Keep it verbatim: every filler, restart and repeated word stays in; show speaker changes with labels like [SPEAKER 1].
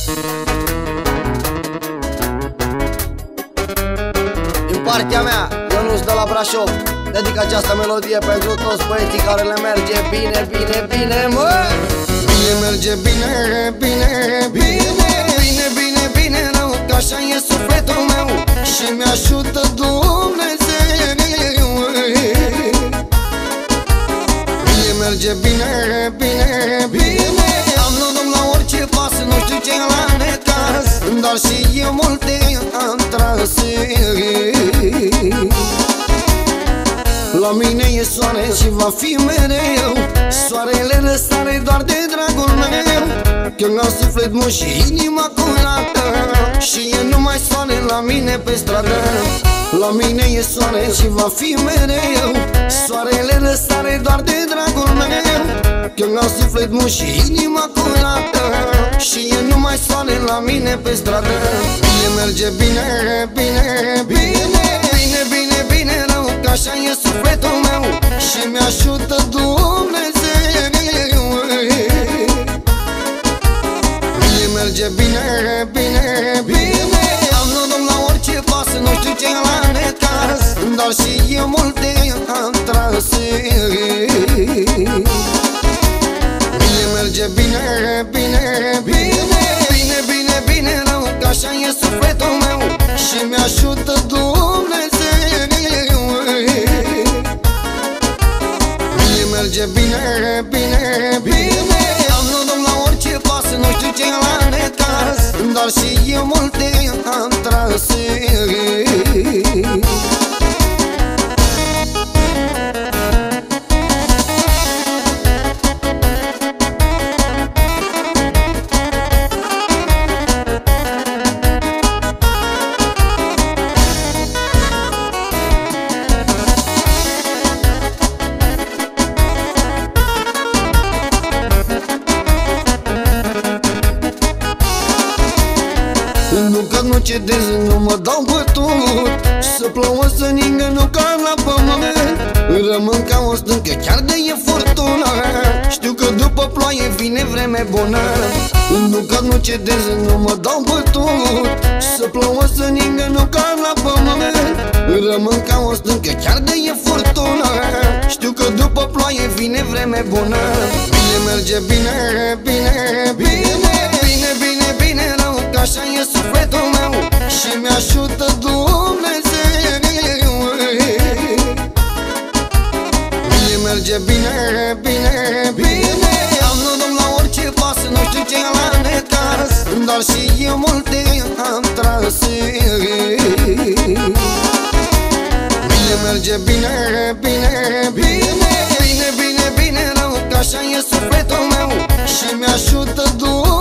[SPEAKER 1] Din partea mea, Ionuț de la Brașov, dedic această melodie pentru toți băieții care le merge bine, bine, bine, mă!
[SPEAKER 2] Bine merge bine, bine, bine, bine, bine, bine rău, că așa e sufletul meu și mi-ajută Dumnezeu. Bine merge bine, bine, bine, am noroc la orice pas, nu știu ce la necaz, dar și eu multe am tras. La mine e soare și va fi mereu, soarele răsare doar de dragul meu, când am suflet mult și inima curată, și e numai soare la mine pe stradă. La mine e soare și va fi mereu, soarele răsare doar de dragul meu, când am suflet mult și inima curată, și e numai soare la mine pe stradă. Bine merge bine, bine, bine, bine, bine, bine rău, că așa e sufletul meu și mi-ajută Dumnezeu. Bine merge bine, bine, bine, am noroc la orice pas, nu știu ce la necaz, dar și eu multe am tras. Bine merge bine, bine, bine, bine, bine, bine rău, că așa e sufletul meu și mi-ajută Dumnezeu. Bine merge bine, bine, bine, am noroc la orice pas, nu știu ce la necaz, dar și eu multe am tras. Nu că nu cedez, nu mă dau bătut, să plouă, să ningă, nu ca la pământ, rămân ca o stâncă, chiar de e furtună, știu că după ploaie vine vreme bună. Nu că nu cedez, nu mă dau bătut, să plouă, să ningă, nu ca la pământ, rămân ca o stâncă, chiar de e furtună, știu că după ploaie vine vreme bună. Bine merge bine, bine, bine, bine, bine, bine rău, că așa e sufletul meu și mi-ajută Dumnezeu. Bine merge bine, bine, bine, am noroc la orice pas, nu știu ce la necaz, dar și eu multe am tras. Bine merge bine, bine, bine, bine, bine, bine rău, că așa e sufletul meu și mi-ajută Dumnezeu.